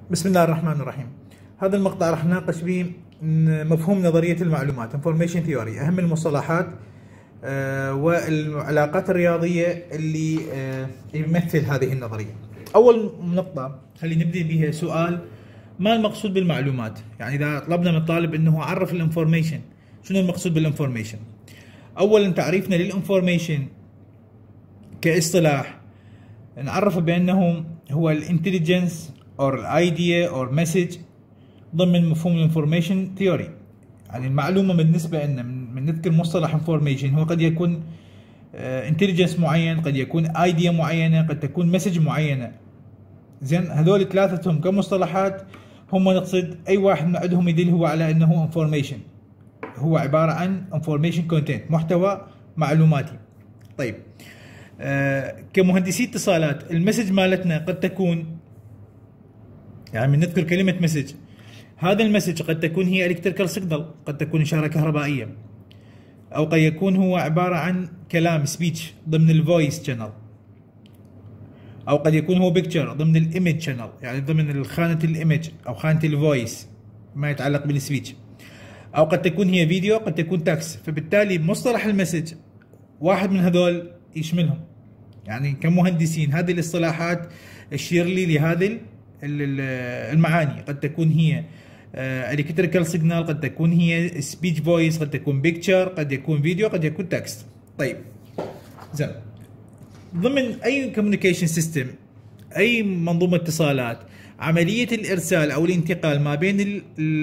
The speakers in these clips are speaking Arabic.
بسم الله الرحمن الرحيم. هذا المقطع راح نناقش به مفهوم نظرية المعلومات Information Theory، أهم المصطلحات والعلاقات الرياضية اللي يمثل هذه النظرية. أول نقطة خلينا نبدأ بها سؤال: ما المقصود بالمعلومات؟ يعني إذا طلبنا من الطالب أنه عرف الانفورميشن، شنو المقصود بالانفورميشن؟ أولا تعريفنا للانفورميشن كاصطلاح نعرف بأنه هو الانتليجنس or idea or message ضمن مفهوم الانفورميشن ثيوري. يعني المعلومة بالنسبة لنا من نذكر مصطلح انفورميشن هو قد يكون انتليجنس معين، قد يكون ايديا معينة، قد تكون مسج معينة. زين، هذول ثلاثتهم كمصطلحات هم نقصد اي واحد من عندهم يدل هو على انه انفورميشن، هو عبارة عن انفورميشن كونتنت، محتوى معلوماتي. طيب كمهندسي اتصالات المسج مالتنا قد تكون، يعني من نذكر كلمة مسج، هذا المسج قد تكون هي الكتريكال سيجنال، قد تكون إشارة كهربائية، أو قد يكون هو عبارة عن كلام سبيتش ضمن الفويس شانل، أو قد يكون هو بيكتشر ضمن الإيمج شانل، يعني ضمن خانة الإيمج أو خانة الفويس ما يتعلق بالسبيتش، أو قد تكون هي فيديو، قد تكون تكست. فبالتالي مصطلح المسج واحد من هذول يشملهم. يعني كمهندسين هذه الاصطلاحات تشير لي لهذه المعاني، قد تكون هي الكتريكال سيجنال، قد تكون هي سبيتش فويس، قد تكون بيكتشر، قد يكون فيديو، قد يكون تكست. طيب زين، ضمن اي كوميونيكيشن سيستم، اي منظومه اتصالات، عمليه الارسال او الانتقال ما بين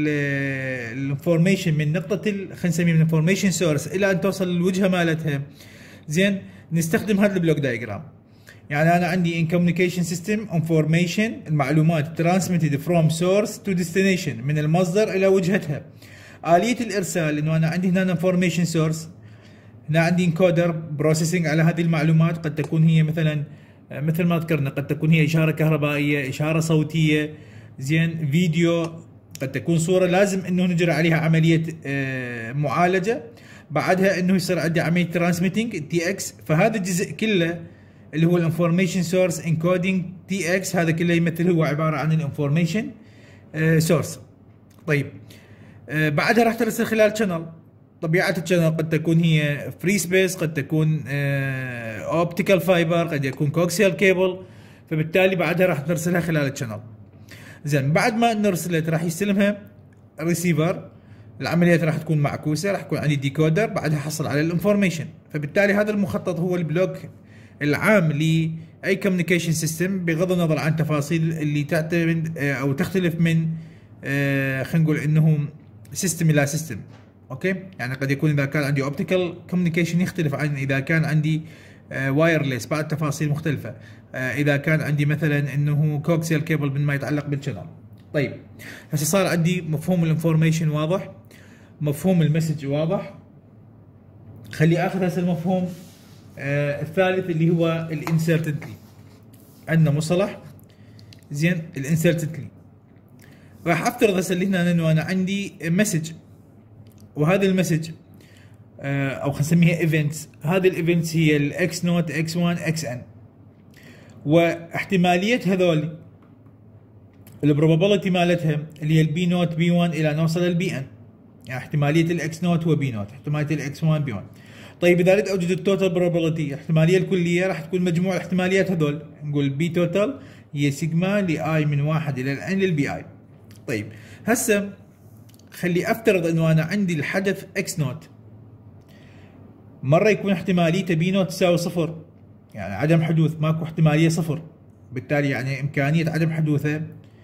الانفورميشن من نقطه خلينا نسميه من انفورميشن سورس الى ان توصل للوجهه مالتها، زين، نستخدم هذا البلوك دايجرام. يعني أنا عندي in communication system information، المعلومات transmitted from source to destination، من المصدر إلى وجهتها. آلية الإرسال إنه أنا عندي هنا information source، هنا عندي encoder processing على هذه المعلومات، قد تكون هي مثلا مثل ما ذكرنا قد تكون هي إشارة كهربائية، إشارة صوتية، زين، فيديو، قد تكون صورة، لازم إنه نجري عليها عملية معالجة، بعدها إنه يصير عندي عملية transmitting TX. فهذا الجزء كله اللي هو الانفورميشن سورس انكودينج تي اكس، هذا كله يمثل هو عباره عن الانفورميشن سورس. طيب بعدها راح ترسل خلال شانل. طبيعه الشانل قد تكون هي فري سبيس، قد تكون اوبتيكال فايبر، قد يكون كوكسيال كيبل. فبالتالي بعدها راح نرسلها خلال الشانل. زين، بعد ما نرسلت راح يستلمها ريسيفر. العمليات راح تكون معكوسه، راح يكون عندي ديكودر، بعدها حصل على الانفورميشن. فبالتالي هذا المخطط هو البلوك العام لاي كوميونيكيشن سيستم، بغض النظر عن تفاصيل اللي تعتمد او تختلف من خلينا نقول انه سيستم الى سيستم. اوكي، يعني قد يكون اذا كان عندي اوبتيكال كوميونيكيشن يختلف عن اذا كان عندي وايرلس، بعد تفاصيل مختلفه. اذا كان عندي مثلا انه كوكسيال كيبل بما يتعلق بالشانل. طيب هسه صار عندي مفهوم الانفورميشن واضح، مفهوم المسج واضح. خلي اخذ هسه المفهوم الثالث اللي هو الانسرتنتلي. عندنا مصطلح، زين، الانسرتنتلي. راح افترض هسه اللي هنا انه انا عندي مسج، وهذا المسج او خلينا نسميها ايفنتس. هذه الايفنتس هي الاكس نوت، اكس 1، اكس ان، واحتماليه هذول البروبابيلتي مالتها اللي هي البي نوت بي 1 الى نوصل للبي ان. يعني احتماليه الاكس نوت هو بي نوت، احتماليه الاكس 1 بي 1. طيب اذا اريد اوجد التوتال بروبابيلتي، الاحتماليه الكليه راح تكون مجموع الاحتماليات هذول، نقول بي توتال هي سيجما لاي من 1 الى الان للبي اي. طيب هسه خلي افترض انه انا عندي الحدث اكس نوت، مره يكون احتماليته بي نوت تساوي صفر، يعني عدم حدوث، ماكو احتماليه صفر. بالتالي يعني امكانيه عدم حدوثه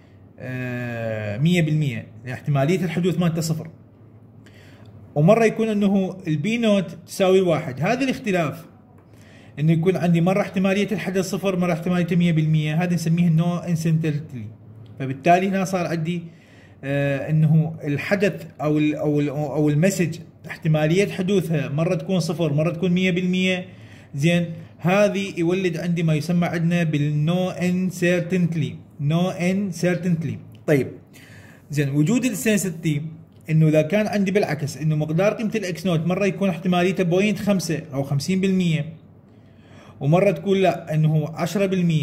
100%، احتماليه الحدوث مالته صفر. ومره يكون انه البي نوت تساوي 1. هذا الاختلاف انه يكون عندي مره احتماليه الحدث صفر، مره احتماليته 100%، هذا نسميه نو انسنتلتي. فبالتالي هنا صار عندي انه الحدث او المسج احتماليه حدوثها مره تكون صفر، مره تكون 100%. زين، هذه يولد عندي ما يسمى عندنا بالنو انسرتنتلي، نو انسرتنتلي. طيب زين، وجود السنسيتي انه اذا كان عندي بالعكس انه مقدار قيمه الاكس نوت مره يكون احتماليته 0.5 او 50%، ومره تكون لا انه 10%.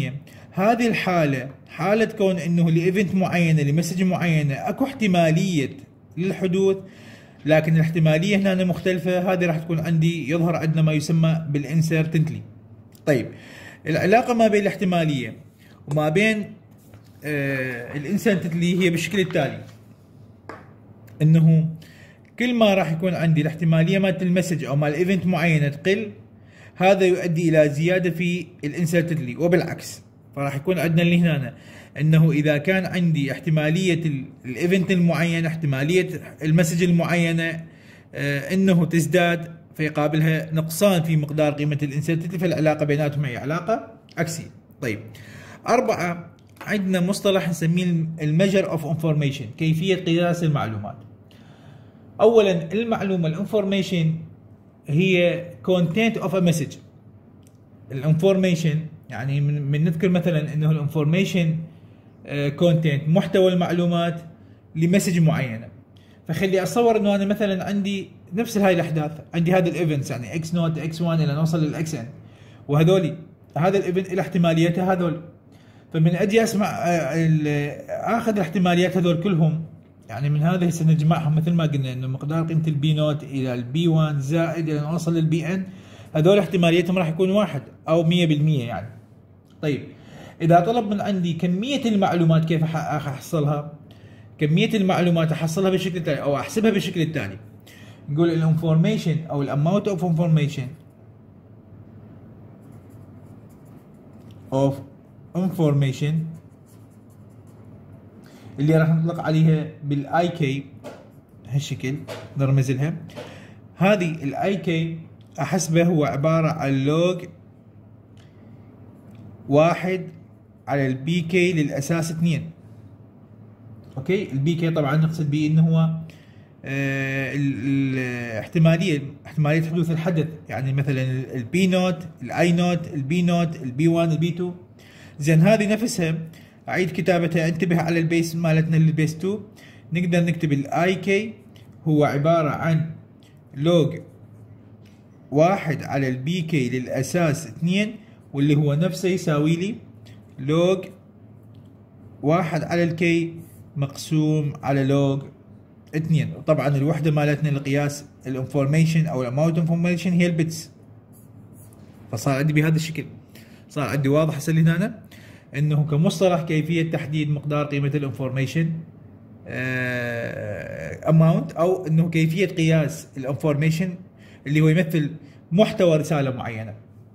هذه الحالة حالة كون انه لايفنت معينة لمسج معينة اكو احتمالية للحدوث، لكن الاحتمالية هنا مختلفة. هذه راح تكون عندي يظهر عندنا ما يسمى بالانسرتنتلي. طيب العلاقة ما بين الاحتمالية وما بين الانسرتنتلي هي بالشكل التالي، انه كل ما راح يكون عندي الاحتمالية مالت المسج او مال ايفنت معينة تقل، هذا يؤدي الى زيادة في الانسرتنتلي، وبالعكس. فراح يكون عندنا اللي هنا انه اذا كان عندي احتمالية الايفنت المعين، احتمالية المسج المعينة انه تزداد، فيقابلها نقصان في مقدار قيمة الانسرتنتلي، فالعلاقة بيناتهم هي علاقة عكسية. طيب 4 عندنا مصطلح نسميه الميجر اوف انفورميشن، كيفية قياس المعلومات. اولا المعلومة الانفورميشن هي content of a message. الانفورميشن يعني من نذكر مثلا انه الانفورميشن كونتنت محتوى المعلومات لمسج معينه. فخلي اتصور انه انا مثلا عندي نفس هاي الاحداث، عندي هذا الايفنتس يعني اكس نوت اكس 1 الى نوصل للاكس ان، وهذولي هذا الايفنت له احتماليته هذول. فمن اجي اسمع اخذ الاحتماليات هذول كلهم، يعني من هذا هسه نجمعهم مثل ما قلنا انه مقدار قيمه البي نوت الى البي 1 زائد الى نوصل للبي ان، هذول احتماليتهم راح يكون 1 او 100% يعني. طيب اذا طلب من عندي كميه المعلومات كيف احصلها؟ كميه المعلومات احصلها بالشكل التالي او احسبها بالشكل التالي. نقول الانفورميشن او الاماونت اوف انفورميشن اللي راح نطلق عليها بالاي كي، هالشكل نرمز لها. هذه الاي كي احسبه هو عباره عن لوج 1 على البي كي للاساس 2. اوكي، البي كي طبعا نقصد به انه هو احتماليه حدوث الحدث، يعني مثلا البي نوت، الاي نوت، البي نوت، البي 1، البي 2. زين هذه نفسها اعيد كتابتها، انتبه على البيس مالتنا للبيس 2. نقدر نكتب الاي كي هو عباره عن لوج 1 على البي كي للاساس 2، واللي هو نفسه يساوي لي لوج 1 على الكي مقسوم على لوج 2. وطبعا الوحده مالتنا لقياس الانفورميشن او الاماونت انفورميشن هي البيتس. فصار عندي بهذا الشكل، صار عندي واضح هسه هنا انه كمصطلح كيفيه تحديد مقدار قيمه الانفورميشن اماونت، او انه كيفيه قياس الانفورميشن اللي هو يمثل محتوى رساله معينه.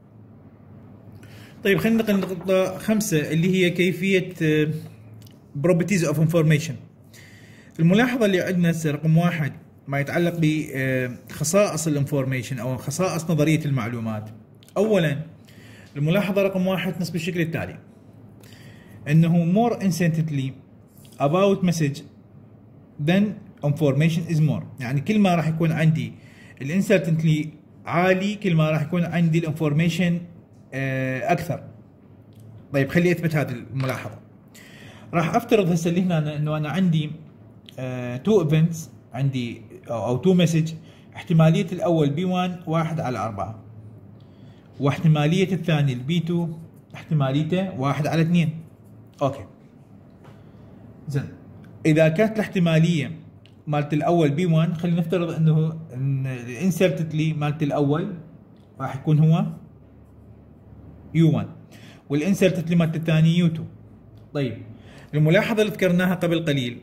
طيب خلينا ننتقل لنقطه 5 اللي هي كيفيه properties of information. الملاحظه اللي عندنا رقم 1 ما يتعلق بخصائص الانفورميشن او خصائص نظريه المعلومات. اولا الملاحظه رقم 1 تنص بالشكل التالي، انه more instantly about message than information is more. يعني كل ما راح يكون عندي الانسرتنتلي عالي، كل ما راح يكون عندي الانفورميشن اكثر. طيب خلي اثبت هذه الملاحظه. راح افترض هسه اللي هنا انه انا عندي 2 ايفنتس، عندي او 2 مسج، احتماليه الاول بي 1 1 على 4، واحتماليه الثاني البي 2 احتماليته 1 على 2. اوكي زين، اذا كانت الاحتماليه مالت الاول بي 1، خلينا نفترض انه الانسرتلي مالت الاول راح يكون هو يو 1 والانسرتلي مالت الثاني يو 2. طيب الملاحظه اللي ذكرناها قبل قليل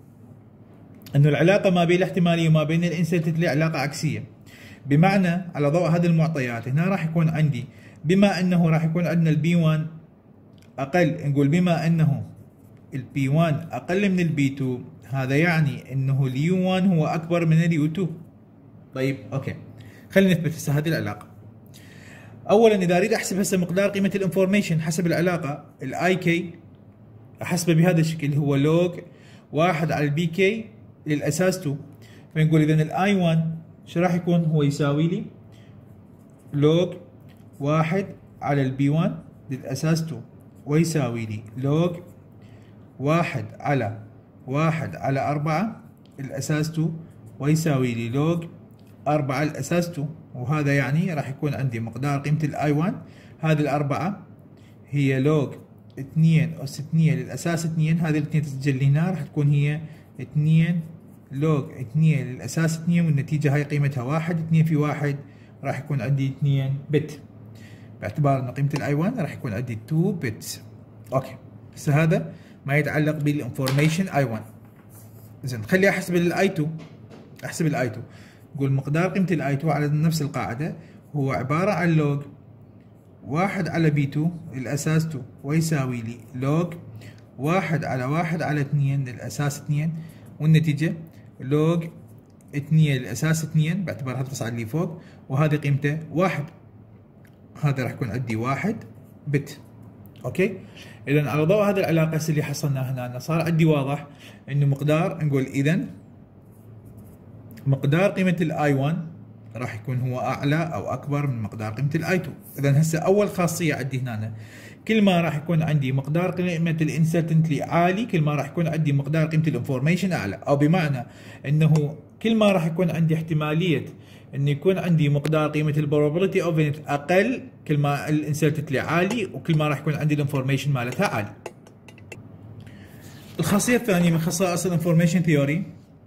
انه العلاقه ما بين الاحتماليه وما بين الانسرتلي علاقه عكسيه، بمعنى على ضوء هذه المعطيات هنا راح يكون عندي بما انه راح يكون عندنا البي 1 اقل، نقول بما انه البي 1 اقل من البي 2، هذا يعني انه اليو 1 هو اكبر من اليو 2. طيب اوكي، خلينا نثبت هسه هذه العلاقه. اولا اذا اريد احسب هسه مقدار قيمه الانفورميشن حسب العلاقه، الاي كي احسبه بهذا الشكل اللي هو لوج 1 على البي كي للاساس 2. فنقول اذا الاي 1 شو راح يكون؟ هو يساوي لي لوج 1 على البي 1 للاساس 2، ويساوي لي لوج 1 على 4 الاساس 2، ويساوي لي لوج 4 الاساس 2. وهذا يعني راح يكون عندي مقدار قيمه الاي 1 هذه الاربعه هي لوج 2 أس 2 للأساس 2، هذه الاثنين تسجل لي هنا راح تكون هي 2 لوج 2 للأساس 2، والنتيجة هاي قيمتها 1. 2 في 1 راح يكون عندي 2 بت، باعتبار أن قيمة الأي 1 راح يكون عندي 2 بتس. أوكي، هسه هذا ما يتعلق بالانفورميشن اي 1. زين خلي احسب الاي 2. احسب الاي 2، نقول مقدار قيمة الاي 2 على نفس القاعدة هو عبارة عن لوج 1 على بي 2 للأساس 2، ويساوي لي لوج 1 على 1 على 2 للأساس 2، والنتيجة لوج 2 للأساس 2 باعتبار هذا تصعد لي فوق، وهذه قيمته 1. هذا راح يكون عندي 1 بت. اوكي، اذا على ضوء هذه العلاقه اللي حصلناها هنا صار عندي واضح انه مقدار، نقول اذا مقدار قيمه الاي 1 راح يكون هو اعلى او اكبر من مقدار قيمه الاي 2. اذا هسه اول خاصيه عندي هنا، كل ما راح يكون عندي مقدار قيمه الانسرتنتلي عالي كل ما راح يكون عندي مقدار قيمه الانفورميشن اعلى، او بمعنى انه كل ما راح يكون عندي احتماليه انه يكون عندي مقدار قيمه البروبابيلتي اوف انت اقل كل ما الانسرتنتلي عالي، وكل ما راح يكون عندي الانفورميشن مالتها عالي. الخاصيه الثانيه من خصائص الانفورميشن ثيوري،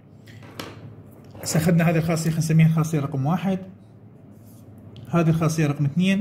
اخذنا هذه الخاصيه خلينا نسميها الخاصيه رقم 1، هذه الخاصيه رقم 2.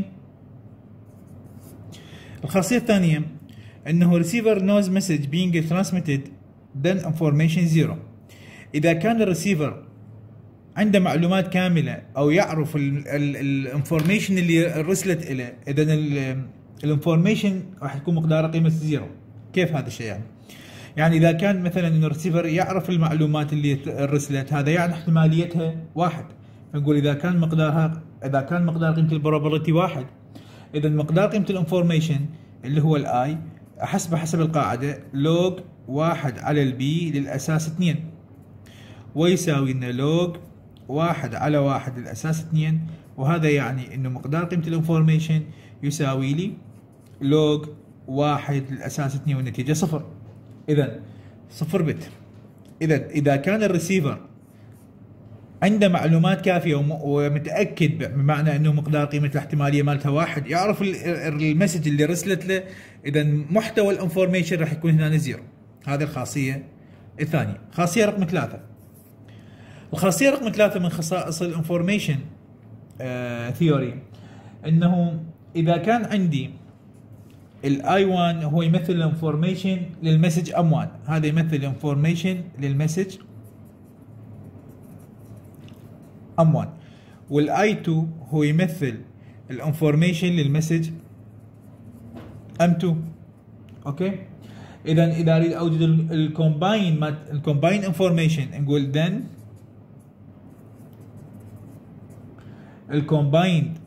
الخاصيه الثانيه انه receiver knows message being transmitted then information 0. اذا كان الريسيفر عنده معلومات كامله او يعرف الانفورميشن اللي رسلت له، اذا الانفورميشن راح تكون مقدارها قيمه 0. كيف هذا الشيء يعني اذا كان مثلا انه الريسيفر يعرف المعلومات اللي رسلت، هذا يعني احتماليتها 1. فنقول اذا كان مقدار قيمه البروبابيلتي 1، اذا مقدار قيمه الانفورميشن اللي هو الاي احسبه حسب القاعده لوج 1 على البي للاساس 2، ويساوي لنا لوج 1 على 1 للأساس 2، وهذا يعني إنه مقدار قيمة الانفورميشن يساوي لي لوج 1 للأساس 2، والنتيجة 0. إذا 0 بت. إذا كان الريسيفر عنده معلومات كافية ومتأكد بمعنى إنه مقدار قيمة الاحتمالية مالتها 1، يعرف المسج اللي رسلت له، إذا محتوى الانفورميشن راح يكون هنا 0. هذه الخاصية الثانية. خاصية رقم 3. الخاصية رقم 3 من خصائص الانفورميشن ثيوري انه اذا كان عندي الاي 1 هو يمثل الانفورميشن للمسج ام 1، هذا يمثل الانفورميشن للمسج ام 1، والاي 2 هو يمثل الانفورميشن للمسج ام 2. اوكي، اذا اريد اوجد الكومباين انفورميشن نقول then الكومبايند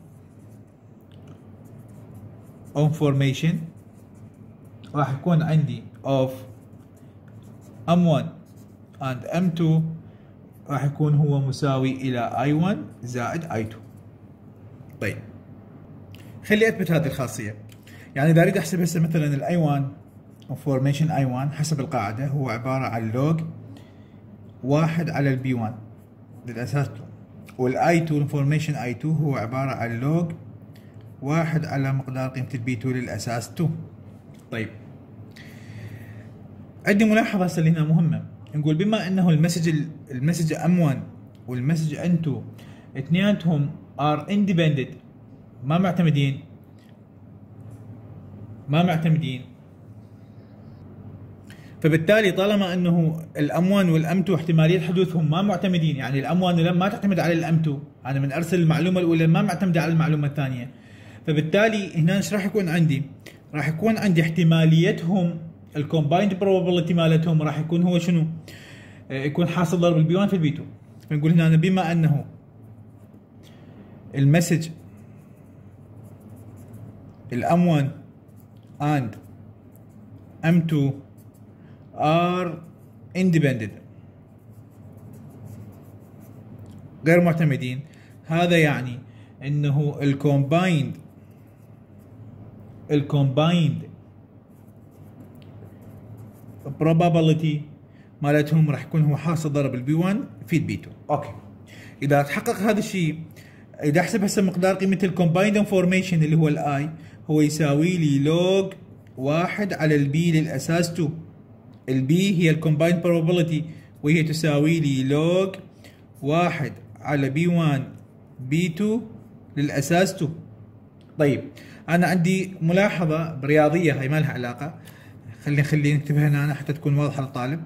انفورميشن راح يكون عندي of M1 and M2 راح يكون هو مساوي الى I1 زائد I2. طيب خلي اثبت هذه الخاصيه. يعني اذا اريد احسب هسه مثلا الاي 1 انفورميشن اي 1 حسب القاعده هو عباره عن لوج 1 على البي 1 للاساس 2، والاي 2 انفورميشن اي 2 هو عباره عن لوج 1 على مقدار قيمه البي 2 للاساس 2. طيب عندي ملاحظه هسه هنا مهمه، نقول بما انه المسج ام 1 والمسج ان 2 اثنيناتهم ار اندبندنت ما معتمدين، فبالتالي طالما انه الام 1 والام 2 احتماليه حدوثهم ما معتمدين، يعني الام 1 ما تعتمد على الام 2، انا من ارسل المعلومه الاولى ما معتمده على المعلومه الثانيه، فبالتالي هنا ايش راح يكون عندي؟ راح يكون عندي احتماليتهم الكومبايند بروبابيلتي مالتهم راح يكون هو شنو؟ يكون حاصل ضرب البي 1 في البي 2. فنقول هنا بما انه المسج الام 1 and M2 are independent غير معتمدين، هذا يعني انه الكومبايند probability مالتهم راح يكون هو حاصل ضرب البي 1 في البي 2. اوكي، اذا تحقق هذا الشيء، اذا احسب هسه مقدار قيمه الكومبايند انفورميشن اللي هو الاي هو يساوي لي لوج 1 على البي للأساس 2. البي هي الكومبايند probability وهي تساوي لي لوج 1 على بي 1 بي 2 للأساس 2. طيب أنا عندي ملاحظة رياضية هي ما لها علاقة، خلينا نكتبها هنا حتى تكون واضحة للطالب.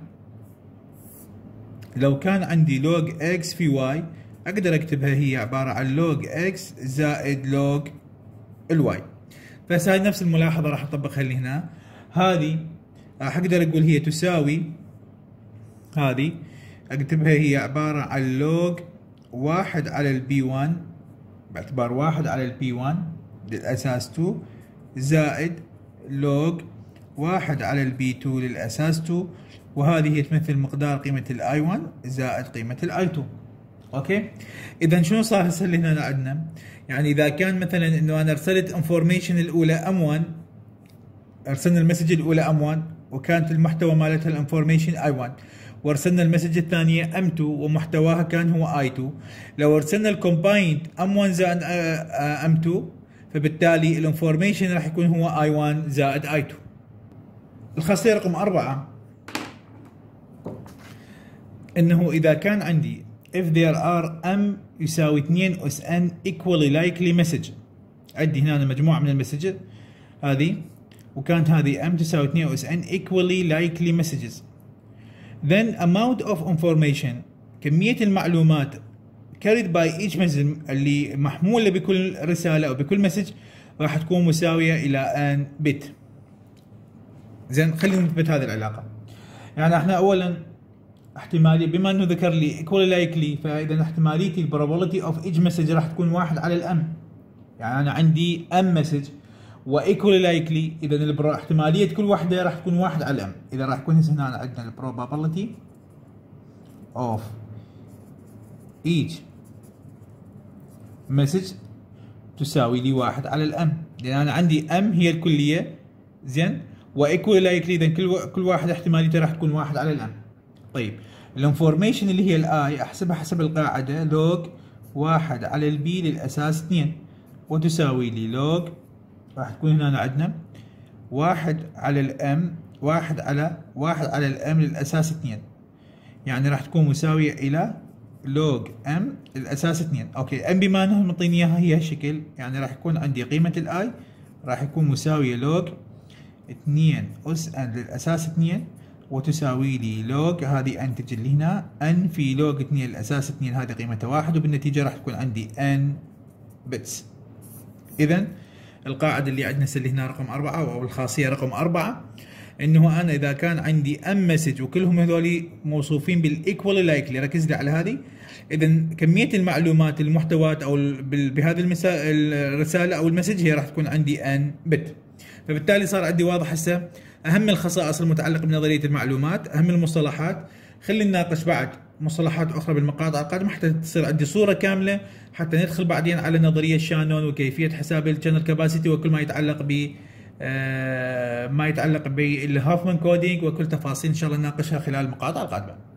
لو كان عندي لوج اكس في واي اقدر اكتبها هي عبارة عن لوج اكس زائد لوج الواي. بس هاي نفس الملاحظة راح اطبقها لي هنا. هذه راح اقدر اقول هي تساوي، هذه اكتبها هي عبارة عن لوج 1 على البي 1 باعتبار 1 على البي 1 للأساس 2 زائد لوج 1 على البي 2 للأساس 2، وهذه هي تمثل مقدار قيمة الاي 1 زائد قيمة الاي 2. اوكي، اذا شنو صار هسه اللي هنا عندنا؟ يعني اذا كان مثلا انه انا ارسلت انفورميشن الاولى ام 1، ارسلنا المسج الاولى ام 1 وكانت المحتوى مالتها الانفورميشن اي 1، وارسلنا المسج الثانية ام 2 ومحتواها كان هو اي 2. لو ارسلنا الكومبايند ام 1 زائد ام 2 فبالتالي الانفورميشن راح يكون هو اي 1 زائد اي 2. الخاصية رقم 4 انه اذا كان عندي if there are m يساوي 2 أس n equally likely message، عندي هنا مجموعة من المسجز هذه وكانت هذه m تساوي 2 أس n equally likely messages، then amount of information كمية المعلومات carried by each message اللي محمولة بكل رسالة أو بكل مسج راح تكون مساوية إلى n bit. زين خلينا نثبت هذه العلاقة. يعني احنا أولا احتمالية بما انه ذكر لي equally likely، فاذا احتماليتي البروبابيلتي اوف each مسج راح تكون 1 على الام. يعني انا عندي ام مسج و equally likely، اذا احتمالية كل واحدة راح تكون 1 على الام. اذا راح يكون هنا عندنا البروبابيلتي اوف each مسج تساوي لي 1 على الام، لان انا عندي ام هي الكلية. زين، و equally likely اذا كل واحد احتماليته راح تكون 1 على الام. طيب الانفورميشن اللي هي الاي احسبها حسب القاعده لوج 1 على البي للاساس 2 وتساوي لي لوج، راح تكون هنا عندنا 1 على الام 1 على الام للاساس 2، يعني راح تكون مساويه الى لوج ام للاساس 2. اوكي، ام بما انهم معطيني اياها هي هالشكل، يعني راح يكون عندي قيمه الاي راح يكون مساويه لوج 2 اس ان للاساس 2 وتساوي لي لوج هذه ان تجي لي هنا ان في لوج 2 الاساس 2، هذه قيمتها 1 وبالنتيجه راح تكون عندي ان بتس. اذا القاعده اللي عندنا اللي هنا رقم 4 او الخاصيه رقم 4 انه انا اذا كان عندي ام مسج وكلهم هذول موصوفين بالايكوال لايكلي، ركز لي على هذه، اذا كميه المعلومات المحتوات او بهذه الرساله او المسج هي راح تكون عندي ان بت. فبالتالي صار عندي واضح هسه اهم الخصائص المتعلقه بنظريه المعلومات، اهم المصطلحات. خلينا نناقش بعد مصطلحات اخرى بالمقاطع القادمه حتى تصير عندي صوره كامله، حتى ندخل بعدين على نظريه شانون وكيفيه حساب الشانل كاباسيتي وكل ما يتعلق ب بالهوفمان كودينج وكل تفاصيل ان شاء الله نناقشها خلال المقاطع القادمه.